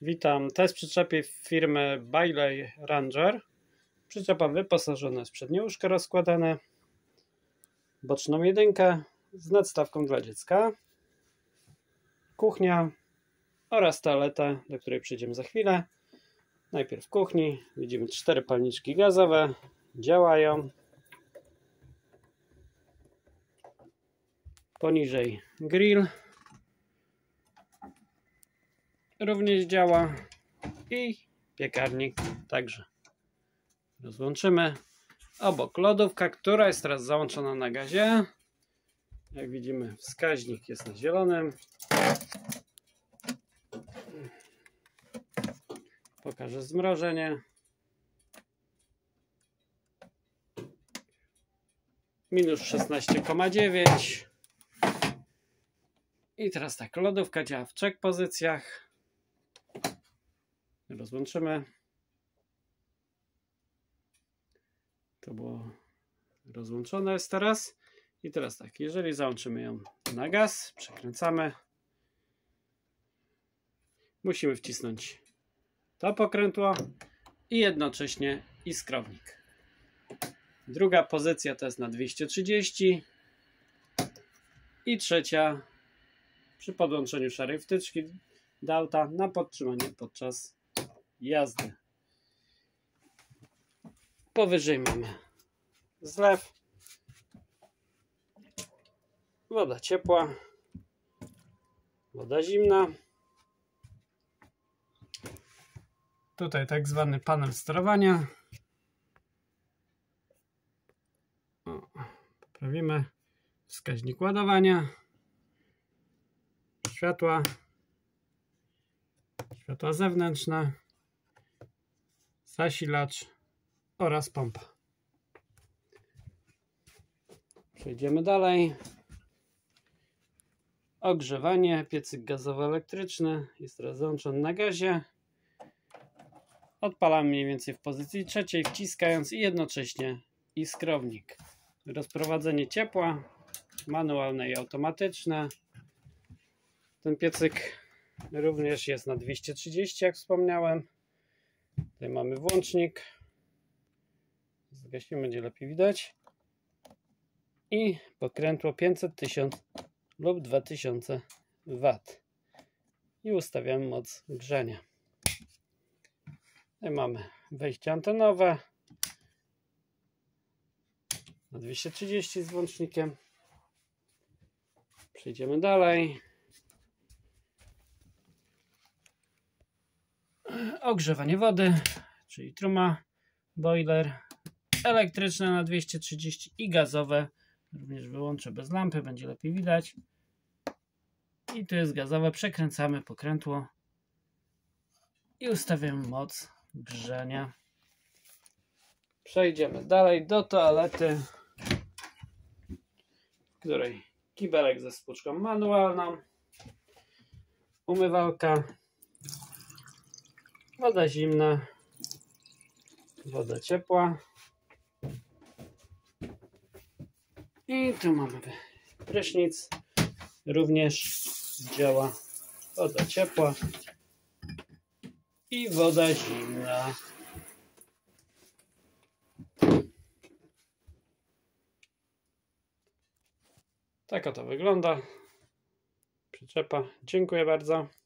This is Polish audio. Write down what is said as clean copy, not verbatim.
Witam. Test przyczepy firmy Bailey Ranger. Przyczepa wyposażona jest w przednie łóżko rozkładane, boczną jedynkę z nadstawką dla dziecka, kuchnia oraz toaleta, do której przejdziemy za chwilę. Najpierw w kuchni widzimy 4 palniczki gazowe, działają. Poniżej grill również działa i piekarnik także. Rozłączymy. Obok lodówka, która jest teraz załączona na gazie. Jak widzimy, wskaźnik jest na zielonym. Pokażę zmrożenie. Minus 16,9. I teraz tak, lodówka działa w 3 pozycjach. Rozłączymy. To było rozłączone jest teraz. I teraz tak, jeżeli załączymy ją na gaz, przekręcamy. Musimy wcisnąć to pokrętło i jednocześnie iskrownik. Druga pozycja to jest na 230 i trzecia przy podłączeniu szarej wtyczki do auta na podtrzymanie podczas jazdy. Powyżej mamy zlew, woda ciepła, woda zimna. Tutaj tak zwany panel sterowania. Poprawimy wskaźnik ładowania, światła zewnętrzne, zasilacz oraz pompa. Przejdziemy dalej. Ogrzewanie, piecyk gazowo-elektryczny jest teraz załączony na gazie. Odpalamy mniej więcej w pozycji trzeciej, wciskając i jednocześnie iskrownik. Rozprowadzenie ciepła, manualne i automatyczne. Ten piecyk również jest na 230, jak wspomniałem. Tutaj mamy włącznik. Zgasimy, będzie lepiej widać. I pokrętło 500, 1000 lub 2000 W. I ustawiamy moc grzania. Tutaj mamy wejście antenowe na 230 z włącznikiem. Przejdziemy dalej. Ogrzewanie wody, czyli truma, boiler, elektryczne na 230 i gazowe. Również wyłączę bez lampy, będzie lepiej widać. I tu jest gazowe, przekręcamy pokrętło i ustawiamy moc grzania. Przejdziemy dalej do toalety, w której kibelek ze spłuczką manualną, umywalka, woda zimna, woda ciepła i tu mamy prysznic, również działa woda ciepła i woda zimna. Tak oto wygląda przyczepa. Dziękuję bardzo.